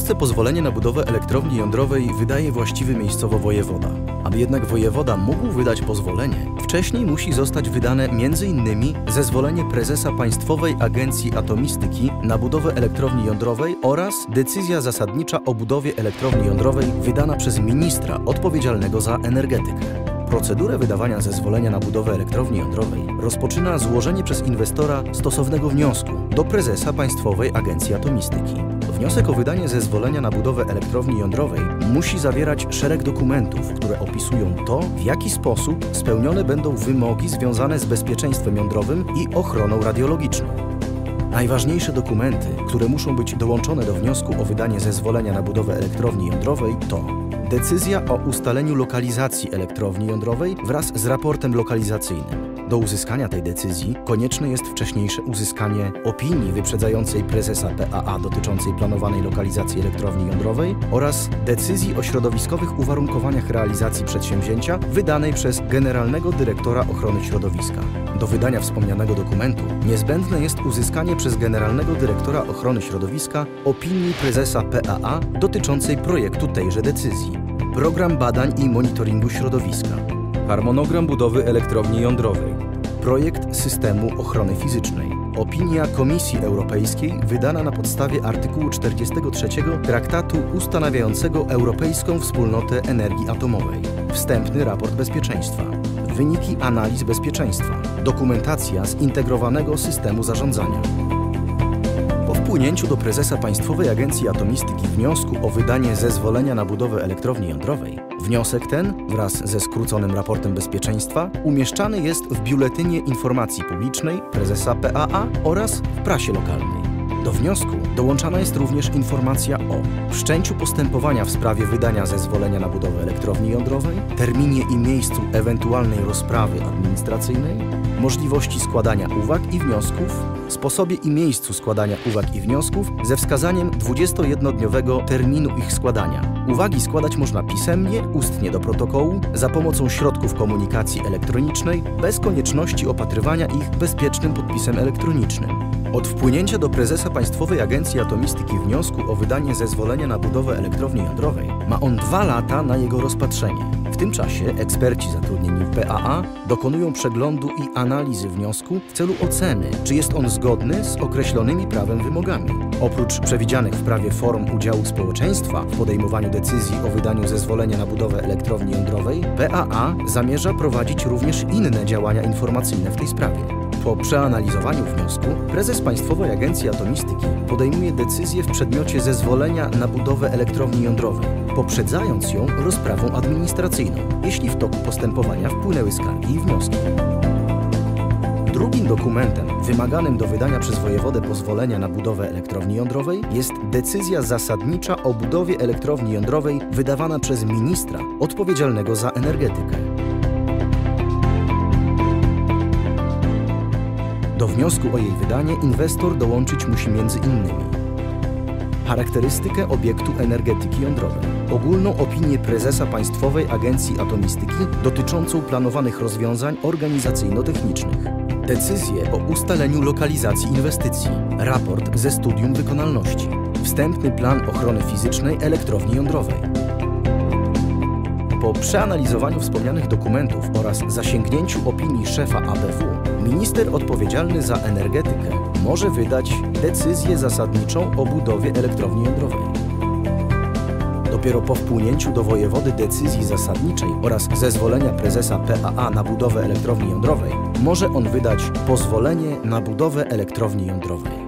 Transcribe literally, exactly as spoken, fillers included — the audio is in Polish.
Polsce pozwolenie na budowę elektrowni jądrowej wydaje właściwy miejscowo wojewoda. Aby jednak wojewoda mógł wydać pozwolenie, wcześniej musi zostać wydane między innymi zezwolenie prezesa Państwowej Agencji Atomistyki na budowę elektrowni jądrowej oraz decyzja zasadnicza o budowie elektrowni jądrowej wydana przez ministra odpowiedzialnego za energetykę. Procedurę wydawania zezwolenia na budowę elektrowni jądrowej rozpoczyna złożenie przez inwestora stosownego wniosku do prezesa Państwowej Agencji Atomistyki. Wniosek o wydanie zezwolenia na budowę elektrowni jądrowej musi zawierać szereg dokumentów, które opisują to, w jaki sposób spełnione będą wymogi związane z bezpieczeństwem jądrowym i ochroną radiologiczną. Najważniejsze dokumenty, które muszą być dołączone do wniosku o wydanie zezwolenia na budowę elektrowni jądrowej to decyzja o ustaleniu lokalizacji elektrowni jądrowej wraz z raportem lokalizacyjnym. Do uzyskania tej decyzji konieczne jest wcześniejsze uzyskanie opinii wyprzedzającej prezesa P A A dotyczącej planowanej lokalizacji elektrowni jądrowej oraz decyzji o środowiskowych uwarunkowaniach realizacji przedsięwzięcia wydanej przez Generalnego Dyrektora Ochrony Środowiska. Do wydania wspomnianego dokumentu niezbędne jest uzyskanie przez Generalnego Dyrektora Ochrony Środowiska opinii prezesa P A A dotyczącej projektu tejże decyzji. Program badań i monitoringu środowiska. Harmonogram budowy elektrowni jądrowej. Projekt systemu ochrony fizycznej. Opinia Komisji Europejskiej wydana na podstawie artykułu czterdziestego trzeciego Traktatu ustanawiającego Europejską Wspólnotę Energii Atomowej. Wstępny raport bezpieczeństwa. Wyniki analiz bezpieczeństwa. Dokumentacja zintegrowanego systemu zarządzania. Po wpłynięciu do prezesa Państwowej Agencji Atomistyki wniosku o wydanie zezwolenia na budowę elektrowni jądrowej, wniosek ten wraz ze skróconym raportem bezpieczeństwa umieszczany jest w Biuletynie Informacji Publicznej prezesa P A A oraz w prasie lokalnej. Do wniosku dołączana jest również informacja o wszczęciu postępowania w sprawie wydania zezwolenia na budowę elektrowni jądrowej, terminie i miejscu ewentualnej rozprawy administracyjnej, możliwości składania uwag i wniosków, sposobie i miejscu składania uwag i wniosków ze wskazaniem dwudziestojednodniowego terminu ich składania. Uwagi składać można pisemnie, ustnie do protokołu, za pomocą środków komunikacji elektronicznej, bez konieczności opatrywania ich bezpiecznym podpisem elektronicznym. Od wpłynięcia do prezesa Państwowej Agencji Atomistyki wniosku o wydanie zezwolenia na budowę elektrowni jądrowej ma on dwa lata na jego rozpatrzenie. W tym czasie eksperci zatrudnieni w P A A dokonują przeglądu i analizy wniosku w celu oceny, czy jest on zgodny z określonymi prawem wymogami. Oprócz przewidzianych w prawie form udziału społeczeństwa w podejmowaniu decyzji o wydaniu zezwolenia na budowę elektrowni jądrowej, P A A zamierza prowadzić również inne działania informacyjne w tej sprawie. Po przeanalizowaniu wniosku prezes Państwowej Agencji Atomistyki podejmuje decyzję w przedmiocie zezwolenia na budowę elektrowni jądrowej, poprzedzając ją rozprawą administracyjną, jeśli w toku postępowania wpłynęły skargi i wnioski. Drugim dokumentem wymaganym do wydania przez wojewodę pozwolenia na budowę elektrowni jądrowej jest decyzja zasadnicza o budowie elektrowni jądrowej wydawana przez ministra odpowiedzialnego za energetykę. Do wniosku o jej wydanie inwestor dołączyć musi między innymi charakterystykę obiektu energetyki jądrowej, ogólną opinię prezesa Państwowej Agencji Atomistyki dotyczącą planowanych rozwiązań organizacyjno-technicznych, decyzję o ustaleniu lokalizacji inwestycji, raport ze studium wykonalności, wstępny plan ochrony fizycznej elektrowni jądrowej. Po przeanalizowaniu wspomnianych dokumentów oraz zasięgnięciu opinii szefa A B W, minister odpowiedzialny za energetykę może wydać decyzję zasadniczą o budowie elektrowni jądrowej. Dopiero po wpłynięciu do wojewody decyzji zasadniczej oraz zezwolenia prezesa P A A na budowę elektrowni jądrowej może on wydać pozwolenie na budowę elektrowni jądrowej.